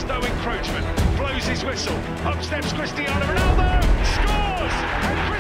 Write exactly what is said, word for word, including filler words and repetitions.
no encroachment. Blows his whistle. Up steps Cristiano Ronaldo. Scores! And